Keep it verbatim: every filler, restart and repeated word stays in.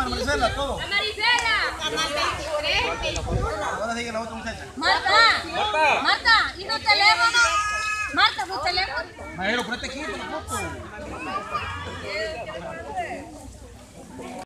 Ana Maricela, todo. ¡A Maricela! Canal veintitrés, veintiuno. Ahora sigue la otra muchacha. Marta, Marta. Marta, ¿y tu teléfono? Marta, ¿tu teléfono? Majero, ponete aquí con la foto.